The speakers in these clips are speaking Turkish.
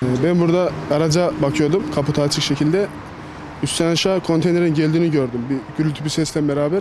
Ben burada araca bakıyordum kaputu açık şekilde. Üstten aşağı konteynerin geldiğini gördüm. Bir gürültü bir sesle beraber.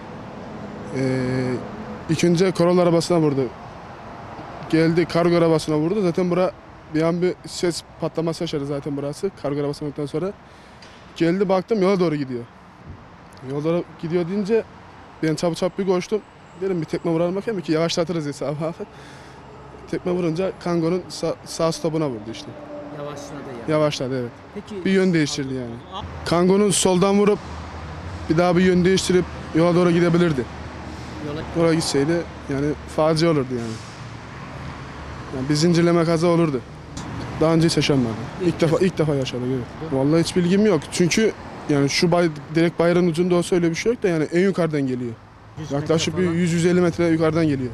İlk önce Corolla arabasına vurdu. Geldi kargo arabasına vurdu. Zaten bir an bir ses patlaması yaşadı zaten burası. Kargo arabasına vurduktan sonra. Geldi baktım yola doğru gidiyor. Yola doğru gidiyor deyince ben çabuk bir koştum. Dedim bir tekme vuralım bakayım ki yavaşlatırız hesabı abi. Tekme vurunca Kango'nun sağ stopuna vurdu işte. Yavaşladı yani. Yavaşladı evet. Peki Bir yön değiştirdi yani. Kango'nun soldan vurup bir daha bir yön değiştirip yola doğru gidebilirdi. Yola gitseydi yani facia olurdu yani. Yani bir zincirleme kaza olurdu. Daha önce hiç yaşanmadı. İlk defa yaşadık evet. Vallahi hiç bilgim yok. Çünkü yani direkt bayrağın ucunda olsa öyle bir şey yok da yani en yukarıdan geliyor. Yaklaşık bir 100-150 metre yukarıdan geliyor.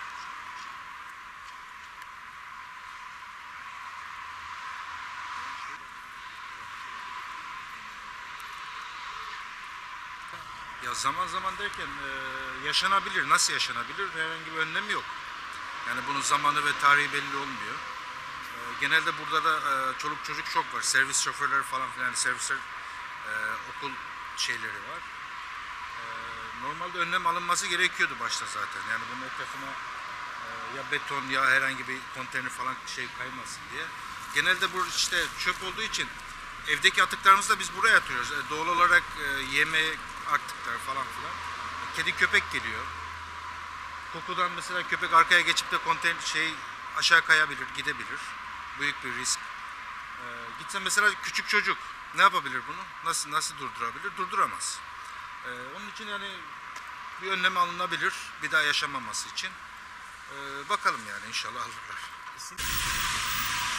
Ya zaman zaman derken yaşanabilir. Nasıl yaşanabilir? Herhangi bir önlemi yok. Yani bunun zamanı ve tarihi belli olmuyor. Genelde burada da çoluk çocuk çok var. Servis şoförleri falan filan, servisler, okul şeyleri var. Normalde önlem alınması gerekiyordu başta zaten. Yani bunun etrafına ya beton ya herhangi bir konteyner falan kaymasın diye. Genelde bu işte çöp olduğu için evdeki atıklarımızı da biz buraya atıyoruz. Doğal olarak yemek atıklar falan filan. Kedi köpek geliyor. Kokudan mesela köpek arkaya geçip de konteyner aşağı kayabilir, gidebilir. Büyük bir risk. Gitse mesela küçük çocuk ne yapabilir bunu? Nasıl durdurabilir? Durduramaz. Onun için yani bir önlem alınabilir bir daha yaşamaması için. Bakalım yani inşallah alırlar.